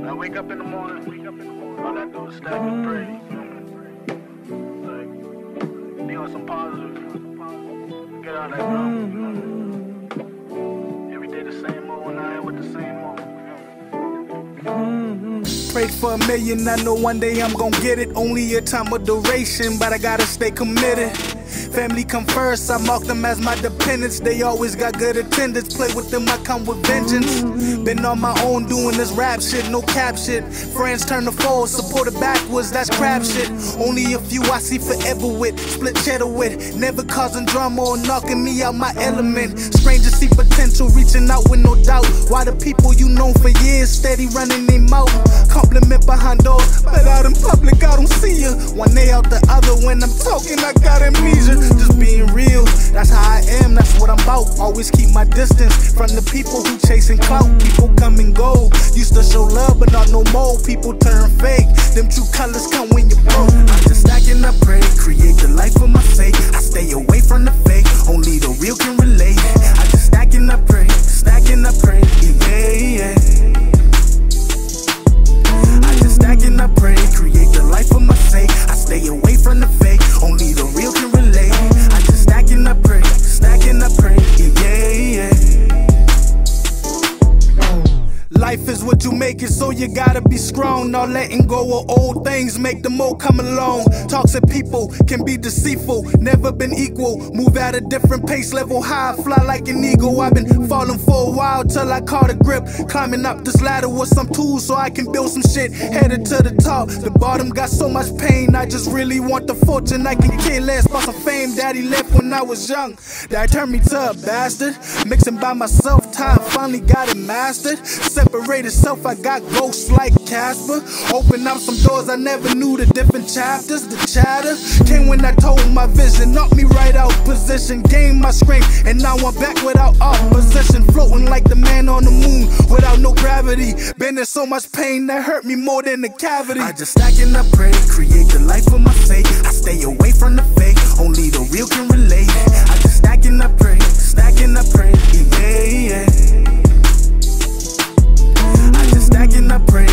I wake up in the morning, all I do is stack and pray. Like, be on some positive. Get out that room. Every day the same old, when I ain't with the same old. Prayed for a million, I know one day I'm gon' get it. Only a time of duration, but I gotta stay committed. Family come first, I mark them as my dependents. They always got good attendance, play with them, I come with vengeance. Been on my own doing this rap shit, no cap shit. Friends turn to foes, supported backwards, that's crap shit. Only a few I see forever with, split cheddar with. Never causing drama or knocking me out my element. Strangers see potential, reaching out with no doubt. Why the people you known for years, steady running their mouth. Compliment behind doors, but out in public I don't see ya. One day out the other, when I'm talking I got amnesia. Just being real, that's how I am, that's what I'm about. Always keep my distance from the people who chasing clout. People come and go, used to show love but not no more. People turn fake, them true colors come when you're broke. I just stack and I pray, create the life for my sake. I stay away from the fake, only the real can relate. I just stack and I pray, stack and I pray, yeah, yeah. I just stack and I pray, create the life for my sake. I stay away from the fake, only the real can relate. I just stack and I pray, yeah, yeah. Life is what you make it, so you gotta be strong. Not letting go of old things, make them all come along. Toxic people can be deceitful, never been equal. Move at a different pace, level high, fly like an eagle. I've been falling for a while till I caught a grip. Climbing up this ladder with some tools so I can build some shit. Headed to the top, the bottom got so much pain. I just really want the fortune, I can care less about some fame. Daddy left when I was young, that turned me to a bastard. Mixing by myself, time finally got it mastered. Separated self, I got ghosts like Casper. Open up some doors, I never knew the different chapters. The chatter came when I told my vision, knocked me right out position, gained my strength, and now I'm back without opposition. Floating like the man on the moon, without no gravity. Been in so much pain that hurt me more than the cavity. I just stack and I pray, create the life for my sake. I stay away from the fake, only the real can relate. I just stack and I pray, yeah, yeah. I just stack and I pray,